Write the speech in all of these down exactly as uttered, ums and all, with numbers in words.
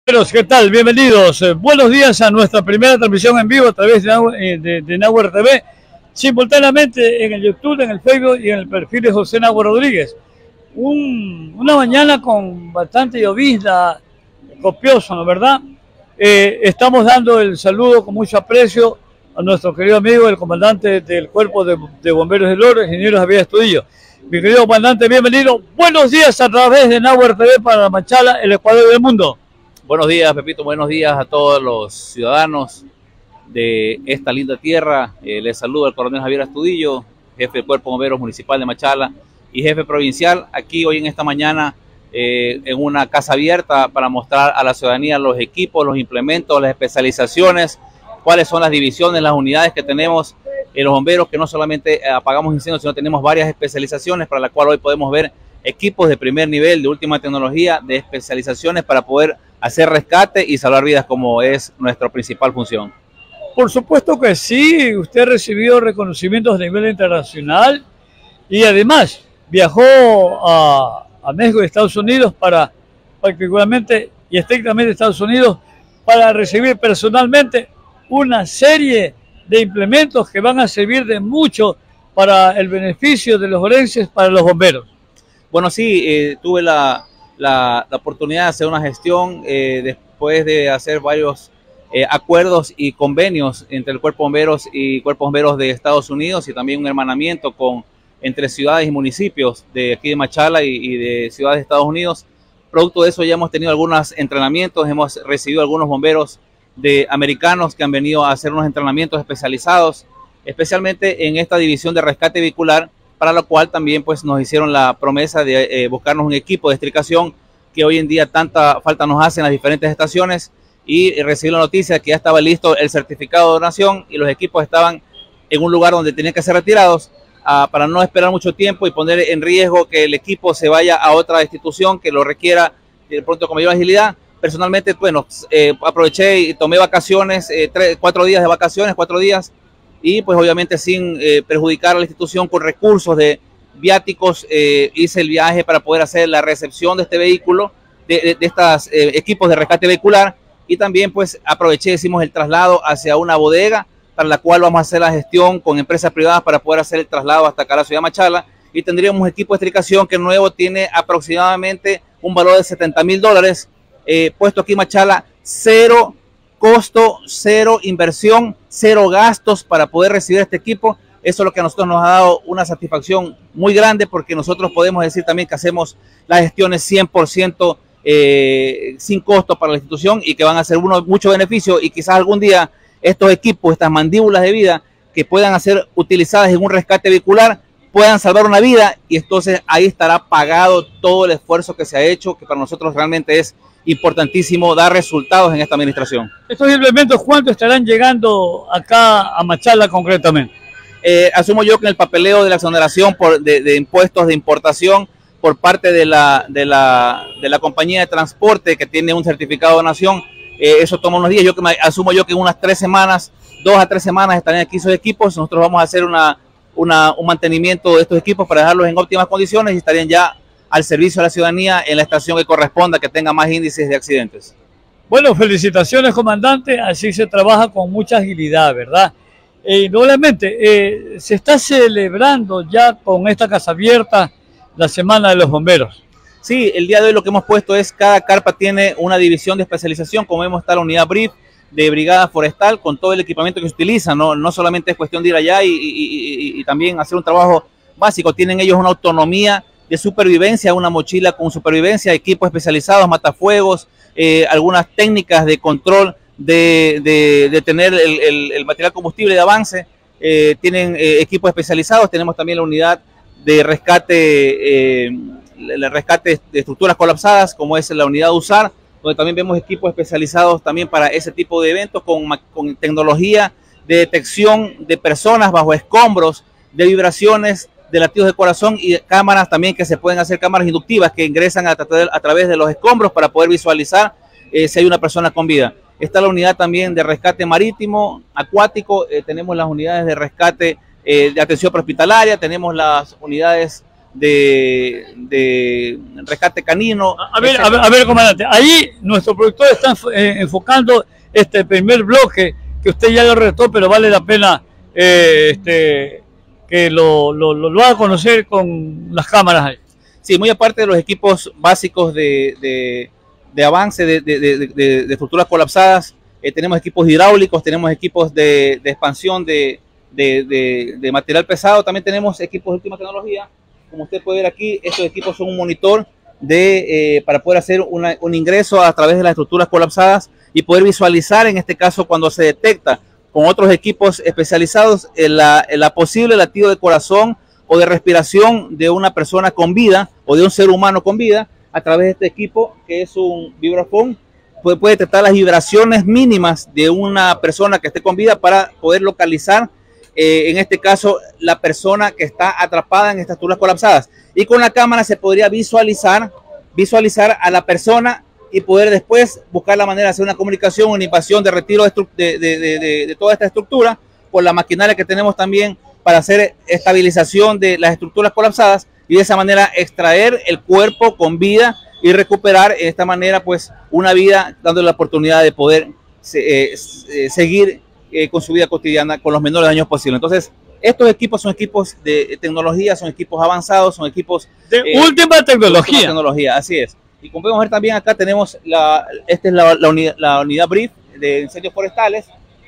Pero, ¿qué tal? Bienvenidos. Eh, buenos días a nuestra primera transmisión en vivo a través de, eh, de, de Nahua T V, simultáneamente en el YouTube, en el Facebook y en el perfil de José Nahua Rodríguez. Un, una mañana con bastante llovizna, copiosa, ¿no verdad? Eh, estamos dando el saludo con mucho aprecio a nuestro querido amigo, el comandante del Cuerpo de, de Bomberos del Oro, ingeniero Javier Astudillo. Mi querido comandante, bienvenido. Buenos días a través de Nahua T V para Machala, el Ecuador del mundo. Buenos días, Pepito. Buenos días a todos los ciudadanos de esta linda tierra. Eh, les saludo al coronel Javier Astudillo, jefe del Cuerpo de Bomberos Municipal de Machala y jefe provincial, aquí hoy en esta mañana eh, en una casa abierta para mostrar a la ciudadanía los equipos, los implementos, las especializaciones, cuáles son las divisiones, las unidades que tenemos en los bomberos, que no solamente apagamos incendios, sino tenemos varias especializaciones para las cuales hoy podemos ver equipos de primer nivel, de última tecnología, de especializaciones para poder hacer rescate y salvar vidas, como es nuestra principal función. Por supuesto que sí, usted recibió reconocimientos a nivel internacional y además viajó a, a México y Estados Unidos para, particularmente y estrictamente Estados Unidos, para recibir personalmente una serie de implementos que van a servir de mucho para el beneficio de los orenses, para los bomberos. Bueno, sí, eh, tuve la, la, la oportunidad de hacer una gestión eh, después de hacer varios eh, acuerdos y convenios entre el Cuerpo de Bomberos y Cuerpo de Bomberos de Estados Unidos, y también un hermanamiento con, entre ciudades y municipios de aquí de Machala y, y de ciudades de Estados Unidos. Producto de eso ya hemos tenido algunos entrenamientos, hemos recibido algunos bomberos de americanos que han venido a hacer unos entrenamientos especializados, especialmente en esta división de rescate vehicular, para lo cual también pues nos hicieron la promesa de eh, buscarnos un equipo de extricación que hoy en día tanta falta nos hace en las diferentes estaciones, y recibí la noticia de que ya estaba listo el certificado de donación y los equipos estaban en un lugar donde tenían que ser retirados uh, para no esperar mucho tiempo y poner en riesgo que el equipo se vaya a otra institución que lo requiera de pronto con mayor agilidad. Personalmente, bueno, eh, aproveché y tomé vacaciones, eh, tres, cuatro días de vacaciones, cuatro días, y pues obviamente sin eh, perjudicar a la institución, con recursos de viáticos, eh, hice el viaje para poder hacer la recepción de este vehículo, de, de, de estos eh, equipos de rescate vehicular, y también pues aproveché, hicimos el traslado hacia una bodega para la cual vamos a hacer la gestión con empresas privadas para poder hacer el traslado hasta acá a la ciudad de Machala, y tendríamos un equipo de extricación que nuevo tiene aproximadamente un valor de setenta mil dólares, eh, puesto aquí en Machala, cero costo, cero inversión, cero gastos para poder recibir este equipo. Eso es lo que a nosotros nos ha dado una satisfacción muy grande, porque nosotros podemos decir también que hacemos las gestiones cien por ciento eh, sin costo para la institución, y que van a ser uno mucho beneficio, y quizás algún día estos equipos, estas mandíbulas de vida que puedan ser utilizadas en un rescate vehicular, puedan salvar una vida, y entonces ahí estará pagado todo el esfuerzo que se ha hecho, que para nosotros realmente es importantísimo dar resultados en esta administración. ¿Estos implementos cuánto estarán llegando acá a Machala concretamente? Eh, asumo yo que en el papeleo de la exoneración por, de, de impuestos de importación por parte de la, de, la, de la compañía de transporte que tiene un certificado de donación, eh, eso toma unos días. Yo que me, asumo yo que en unas tres semanas, dos a tres semanas estarán aquí esos equipos. Nosotros vamos a hacer una, una, un mantenimiento de estos equipos para dejarlos en óptimas condiciones, y estarían ya al servicio de la ciudadanía en la estación que corresponda, que tenga más índices de accidentes. Bueno, felicitaciones, comandante. Así se trabaja con mucha agilidad, ¿verdad? Eh, nuevamente, eh, se está celebrando ya con esta casa abierta la Semana de los Bomberos. Sí, el día de hoy lo que hemos puesto es, cada carpa tiene una división de especialización. Como vemos, está la unidad B R I F de Brigada Forestal con todo el equipamiento que se utiliza. No, no solamente es cuestión de ir allá y, y, y, y también hacer un trabajo básico. Tienen ellos una autonomía de supervivencia, una mochila con supervivencia, equipos especializados, matafuegos, eh, algunas técnicas de control de, de, de tener el, el, el material combustible de avance. Eh, tienen eh, equipos especializados. Tenemos también la unidad de rescate, eh, el rescate de estructuras colapsadas, como es la unidad USAR, donde también vemos equipos especializados también para ese tipo de eventos, con, con tecnología de detección de personas bajo escombros, de vibraciones, de latidos de corazón, y cámaras también que se pueden hacer, cámaras inductivas que ingresan a, tra a través de los escombros para poder visualizar eh, si hay una persona con vida. Está la unidad también de rescate marítimo, acuático, eh, tenemos las unidades de rescate eh, de atención prehospitalaria, tenemos las unidades de, de rescate canino. A ver, a ver, a ver, comandante, ahí nuestro productor está enfocando este primer bloque que usted ya lo retó, pero vale la pena eh, este, que lo, lo, lo, lo haga conocer con las cámaras ahí. Sí, muy aparte de los equipos básicos de, de, de avance de, de, de, de, de estructuras colapsadas, eh, tenemos equipos hidráulicos, tenemos equipos de, de expansión de, de, de, de material pesado, también tenemos equipos de última tecnología. Como usted puede ver aquí, estos equipos son un monitor de, eh, para poder hacer una, un ingreso a través de las estructuras colapsadas y poder visualizar, en este caso, cuando se detecta con otros equipos especializados en la, en la posible latido de corazón o de respiración de una persona con vida o de un ser humano con vida, a través de este equipo que es un vibrafón, puede, puede detectar las vibraciones mínimas de una persona que esté con vida para poder localizar, eh, en este caso, la persona que está atrapada en estas estructuras colapsadas. Y con la cámara se podría visualizar, visualizar a la persona y poder después buscar la manera de hacer una comunicación, una invasión de retiro de, de, de, de, de toda esta estructura por la maquinaria que tenemos también para hacer estabilización de las estructuras colapsadas y de esa manera extraer el cuerpo con vida y recuperar de esta manera pues una vida, dándole la oportunidad de poder eh, eh, seguir eh, con su vida cotidiana con los menores daños posibles. Entonces, estos equipos son equipos de tecnología, son equipos avanzados, son equipos de eh, última tecnología. Última tecnología, así es. Y como podemos ver también acá tenemos, la, esta es la, la, unidad, la unidad Brief de incendios forestales,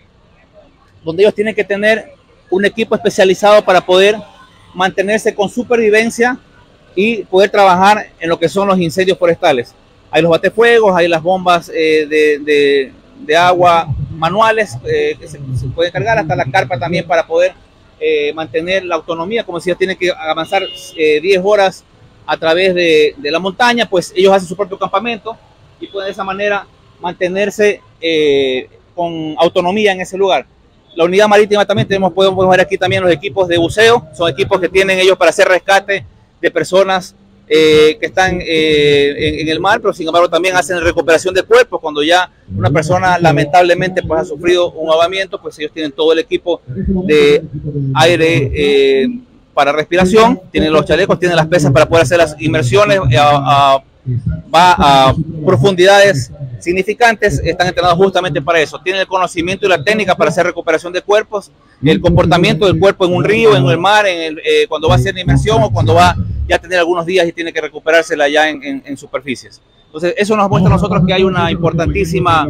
donde ellos tienen que tener un equipo especializado para poder mantenerse con supervivencia y poder trabajar en lo que son los incendios forestales. Hay los batefuegos, hay las bombas eh, de, de, de agua manuales eh, que se, se pueden cargar, hasta la carpa también para poder eh, mantener la autonomía. Como si ya tienen que avanzar eh, diez horas a través de, de la montaña, pues ellos hacen su propio campamento y pueden de esa manera mantenerse eh, con autonomía en ese lugar. La unidad marítima también tenemos, podemos ver aquí también los equipos de buceo, son equipos que tienen ellos para hacer rescate de personas eh, que están eh, en, en el mar, pero sin embargo también hacen recuperación de cuerpos. Cuando ya una persona lamentablemente pues ha sufrido un ahogamiento, pues ellos tienen todo el equipo de aire eh, para respiración, tienen los chalecos, tienen las pesas para poder hacer las inmersiones, a, a, va a profundidades significantes, están entrenados justamente para eso, tienen el conocimiento y la técnica para hacer recuperación de cuerpos, el comportamiento del cuerpo en un río, en el mar, en el, eh, cuando va a hacer la inmersión o cuando va ya a tener algunos días y tiene que recuperársela ya en, en, en superficies. Entonces eso nos muestra a nosotros que hay una importantísima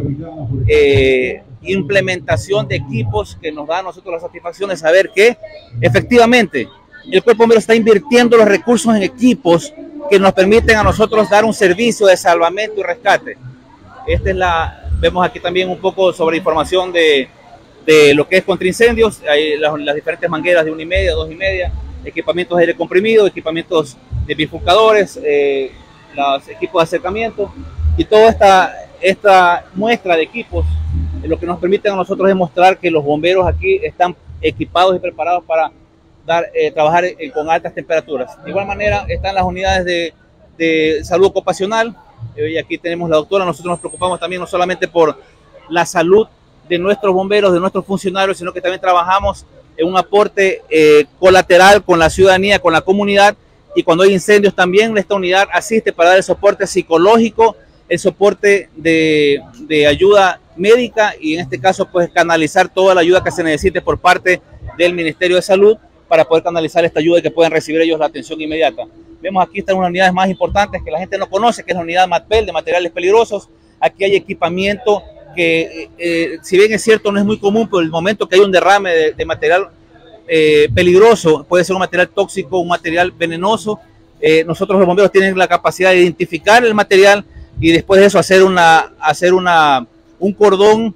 eh, implementación de equipos que nos da a nosotros la satisfacción de saber que efectivamente el Cuerpo Bombero está invirtiendo los recursos en equipos que nos permiten a nosotros dar un servicio de salvamento y rescate. Esta es la, vemos aquí también un poco sobre información de, de lo que es contra incendios. Hay las, las diferentes mangueras de una y media, dos y media, equipamientos de aire comprimido, equipamientos de bifurcadores, eh, los equipos de acercamiento y toda esta, esta muestra de equipos, eh, lo que nos permite a nosotros es mostrar que los bomberos aquí están equipados y preparados para dar, eh, trabajar eh, con altas temperaturas. De igual manera están las unidades de, de salud ocupacional. Y aquí tenemos la doctora. Nosotros nos preocupamos también no solamente por la salud de nuestros bomberos, de nuestros funcionarios, sino que también trabajamos en un aporte eh, colateral con la ciudadanía, con la comunidad, y cuando hay incendios también esta unidad asiste para dar el soporte psicológico, el soporte de, de ayuda médica y en este caso pues canalizar toda la ayuda que se necesite por parte del Ministerio de Salud para poder canalizar esta ayuda y que puedan recibir ellos la atención inmediata. Vemos aquí están unas unidades más importantes que la gente no conoce, que es la unidad MATPEL de materiales peligrosos. Aquí hay equipamiento que, eh, si bien es cierto, no es muy común, pero el momento que hay un derrame de, de material eh, peligroso, puede ser un material tóxico, un material venenoso, eh, nosotros los bomberos tienen la capacidad de identificar el material y después de eso hacer una, hacer una, un cordón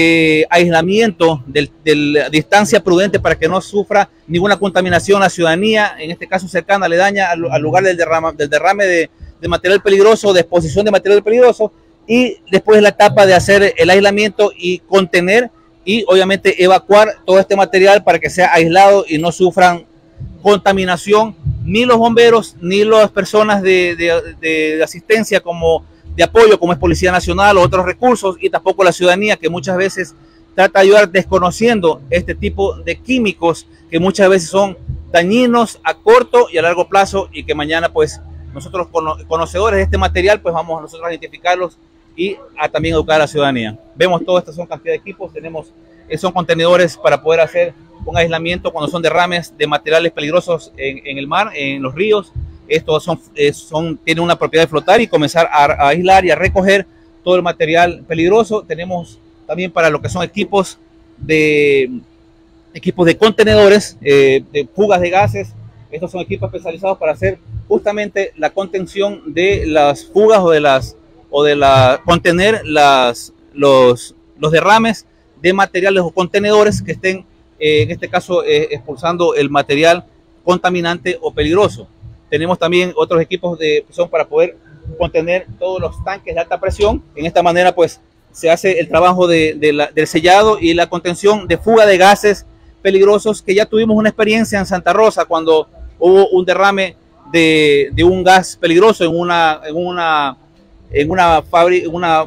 de aislamiento, de, de la distancia prudente para que no sufra ninguna contaminación la ciudadanía, en este caso cercana, aledaña al, al lugar del derrame, del derrame de, de material peligroso, de exposición de material peligroso, y después la etapa de hacer el aislamiento y contener y obviamente evacuar todo este material para que sea aislado y no sufran contaminación ni los bomberos ni las personas de, de, de, de asistencia como de apoyo como es Policía Nacional o otros recursos, y tampoco la ciudadanía que muchas veces trata de ayudar desconociendo este tipo de químicos que muchas veces son dañinos a corto y a largo plazo, y que mañana pues nosotros conocedores de este material pues vamos nosotros a identificarlos y a también educar a la ciudadanía. Vemos todo esto, son cantidad de equipos, tenemos, son contenedores para poder hacer un aislamiento cuando son derrames de materiales peligrosos en, en el mar, en los ríos. Estos son, son, tienen una propiedad de flotar y comenzar a, a aislar y a recoger todo el material peligroso. Tenemos también para lo que son equipos de equipos de contenedores, eh, de fugas de gases. Estos son equipos especializados para hacer justamente la contención de las fugas o de las o de la contener las los los derrames de materiales o contenedores que estén eh, en este caso eh, expulsando el material contaminante o peligroso. Tenemos también otros equipos de que son para poder contener todos los tanques de alta presión. En esta manera pues se hace el trabajo de, de la, del sellado y la contención de fuga de gases peligrosos, que ya tuvimos una experiencia en Santa Rosa cuando hubo un derrame de, de un gas peligroso en una, en una, en una, fábrica, una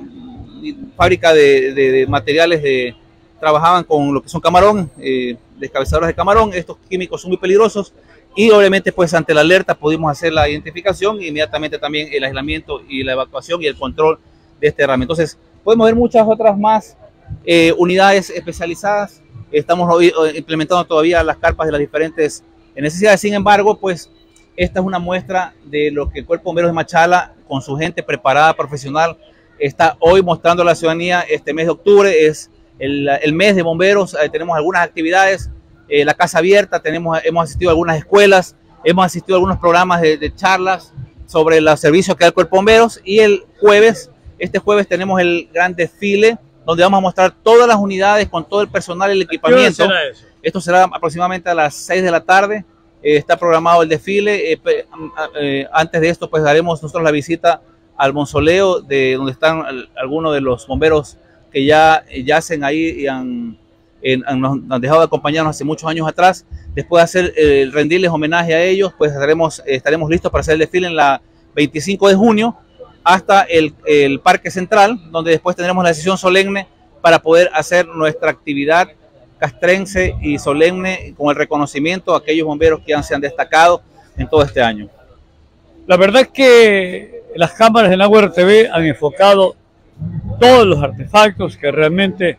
fábrica de, de, de materiales de trabajaban con lo que son camarón, eh, descabezadoras de camarón. Estos químicos son muy peligrosos y obviamente pues ante la alerta pudimos hacer la identificación e inmediatamente también el aislamiento y la evacuación y el control de este derrame. Entonces podemos ver muchas otras más eh, unidades especializadas. Estamos hoy implementando todavía las carpas de las diferentes necesidades. Sin embargo, pues esta es una muestra de lo que el Cuerpo de Bomberos de Machala, con su gente preparada, profesional, está hoy mostrando a la ciudadanía. Este mes de octubre es el, el mes de bomberos. Eh, tenemos algunas actividades, eh, la casa abierta, tenemos, hemos asistido a algunas escuelas, hemos asistido a algunos programas de, de charlas sobre los servicios que da el Cuerpo de Bomberos, y el jueves, este jueves tenemos el gran desfile donde vamos a mostrar todas las unidades con todo el personal y el equipamiento. Será eso? Esto será aproximadamente a las seis de la tarde. Eh, está programado el desfile. Eh, eh, antes de esto, pues daremos nosotros la visita al mausoleo de donde están algunos de los bomberos que ya yacen ahí y han, en, han, nos han dejado de acompañarnos hace muchos años atrás. Después de hacer el eh, rendirles homenaje a ellos, pues estaremos, eh, estaremos listos para hacer el desfile en la veinticinco de junio hasta el, el Parque Central, donde después tendremos la sesión solemne para poder hacer nuestra actividad castrense y solemne con el reconocimiento a aquellos bomberos que han, se han destacado en todo este año. La verdad es que las cámaras de Nahua T V han enfocado todos los artefactos que realmente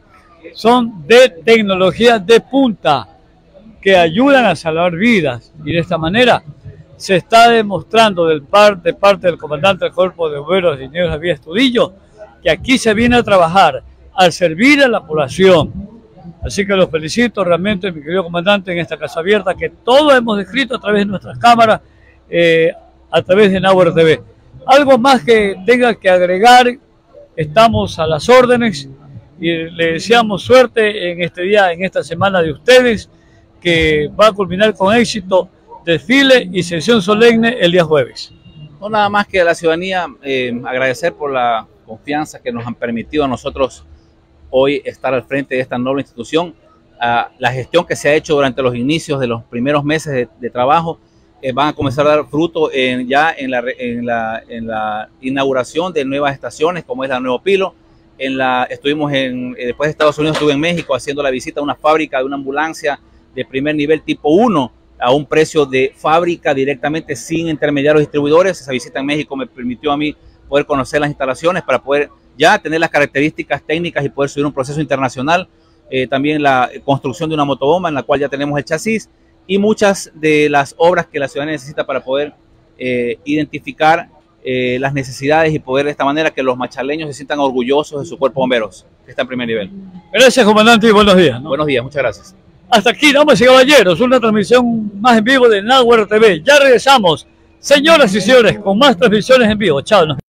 son de tecnología de punta, que ayudan a salvar vidas, y de esta manera se está demostrando del par, de parte del comandante del Cuerpo de Bomberos, ingeniero Javier Estudillo, que aquí se viene a trabajar, al servir a la población. Así que los felicito realmente, mi querido comandante, en esta casa abierta que todos hemos descrito a través de nuestras cámaras, eh, a través de Nahua T V. Algo más que tenga que agregar, estamos a las órdenes y le deseamos suerte en este día, en esta semana de ustedes, que va a culminar con éxito desfile y sesión solemne el día jueves. No nada más que a la ciudadanía eh, agradecer por la confianza que nos han permitido a nosotros hoy estar al frente de esta noble institución. Uh, la gestión que se ha hecho durante los inicios de los primeros meses de, de trabajo eh, van a comenzar a dar fruto en, ya en la, en, la, en la inauguración de nuevas estaciones como es la Nuevo Pilo. En la, estuvimos en, eh, después de Estados Unidos estuve en México haciendo la visita a una fábrica de una ambulancia de primer nivel tipo uno a un precio de fábrica directamente sin intermediarios distribuidores. Esa visita en México me permitió a mí poder conocer las instalaciones para poder ya tener las características técnicas y poder subir un proceso internacional. Eh, también la construcción de una motobomba en la cual ya tenemos el chasis y muchas de las obras que la ciudadanía necesita para poder eh, identificar eh, las necesidades y poder de esta manera que los machaleños se sientan orgullosos de su cuerpo de bomberos, que está en primer nivel. Gracias, comandante, y buenos días, ¿no? Buenos días, muchas gracias. Hasta aquí, damas y caballeros, una transmisión más en vivo de Nahua T V. Ya regresamos, señoras y señores, con más transmisiones en vivo. Chao.